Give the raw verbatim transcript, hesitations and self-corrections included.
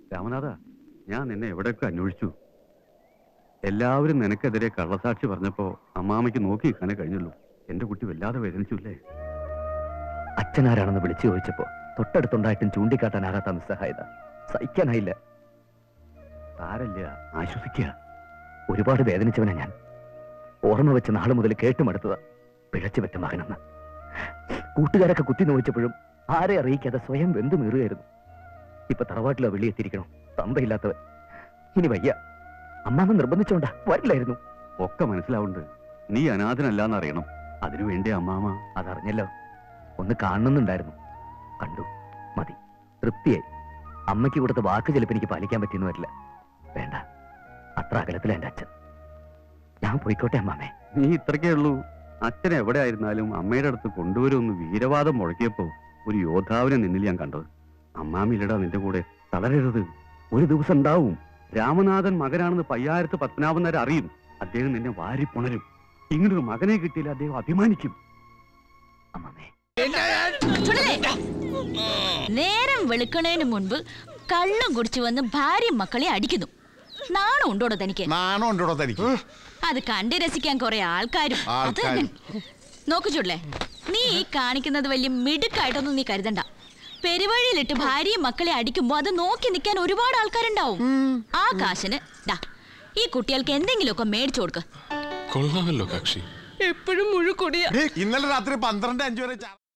രാമനാഥ, ഞാൻ നിന്നെ എവിടെയൊക്കെ അന്വേഷിച്ചു. എല്ലാവരും നിനക്കെതിരെ കള്ളസാക്ഷി പറഞ്ഞപ്പോ അമ്മാമയ്ക്ക് നോക്കി നിൽക്കാനേ കഴിഞ്ഞുള്ളൂ. എന്റെ കുട്ടി വല്ലാതെ വേദനിച്ചില്ലേ? അച്ഛനാരാണെന്ന് വിളിച്ചു ചോദിച്ചപ്പോ തൊട്ടടുത്തുണ്ടായിട്ടും ചൂണ്ടിക്കാട്ടാനാകാത്ത നിസ്സഹായത സഹിക്കാനായില്ല. താരല്ല, ആശ്വസിക്കുക. ഒരുപാട് വേദനിച്ചവനാ ഞാൻ. ഓർമ്മ വെച്ച നാളെ മുതൽ കേട്ടുമടുത്തതാ പിഴച്ചു പറ്റ മകനെന്ന്. കൂട്ടുകാരൊക്കെ കുത്തി നോവിച്ചപ്പോഴും ആരെ അറിയിക്കാതെ സ്വയം വെന്തു മീറുകയായിരുന്നു. ഇപ്പൊ തറവാട്ടിലോ വെളിയെത്തിയിരിക്കണോ തന്തയില്ലാത്തവൻ. ഇനി വയ്യ. അമ്മാമ്മ നിർബന്ധിച്ചോണ്ടാ, വരില്ലായിരുന്നു. ഒക്കെ മനസ്സിലാവുന്നുണ്ട്. നീ അനാഥനല്ലാന്ന് അറിയണം. അതിനുവേണ്ടി അമ്മാമ. അതറിഞ്ഞല്ലോ. ഒന്ന് കാണുന്നുണ്ടായിരുന്നു. കണ്ടു, മതി, തൃപ്തിയായി. അമ്മയ്ക്ക് കൊടുത്ത വാക്ക് ചിലപ്പോൾ എനിക്ക് പാലിക്കാൻ പറ്റിയെന്ന് വരില്ല. വേണ്ട, അത്ര അകലത്തില എന്റെ അച്ഛൻ. ഞാൻ പോയിക്കോട്ടെ അമ്മാമേ. നീ ഇത്രക്കേ ഉള്ളൂ. അച്ഛൻ എവിടെ ആയിരുന്നാലും അമ്മയുടെ അടുത്ത് കൊണ്ടുവരുമെന്ന് വീരവാദം മുഴക്കിയപ്പോ ഒരു യോദ്ധാവിനെ നിന്നിൽ ഞാൻ കണ്ടത്. അമ്മാമില്ലടാ നിന്റെ കൂടെ. തളരരുത്, ഒരു ദിവസം ഉണ്ടാവും. രാമനാഥൻ മകനാണെന്ന് പയ്യാരത്ത് പത്മനാഭൻ നേരെ അറിയും. അദ്ദേഹം നിന്നെ വാരിപ്പുണരും. ഇങ്ങനൊരു മകനെ കിട്ടിയില്ല അദ്ദേഹം അഭിമാനിക്കും. അമ്മാമേ, നേരം വെളുക്കണേന് മുൻപ് കള്ളം കുടിച്ചു വന്ന് ഭാര്യ മക്കളെ അടിക്കുന്നു. നാണം ഉണ്ടോടോ തനിക്ക്? നാണം ഉണ്ടോടോ തനിക്ക്? അത് കണ്ട് രസിക്കാൻ കുറെ ആൾക്കാരും. നോക്കു ചുള്ളേ, നീ ഈ കാണിക്കുന്നത് വലിയ മിടുക്കായിട്ടൊന്നും നീ കരുതണ്ട. പെരുവഴിയിലിട്ട് ഭാര്യയും മക്കളെ അടിക്കുമ്പോ അത് നോക്കി നിൽക്കാൻ ഒരുപാട് ആൾക്കാരുണ്ടാവും. ആ കാശിന് ദാ ഈ കുട്ടികൾക്ക് എന്തെങ്കിലുമൊക്കെ മേടിച്ചു കൊടുക്ക. കൊള്ളാമല്ലോ കക്ഷി. എപ്പോഴും മുഴുക്കൊടിയ. ഇന്നലെ രാത്രി പന്ത്രണ്ട് അഞ്ചു വരെ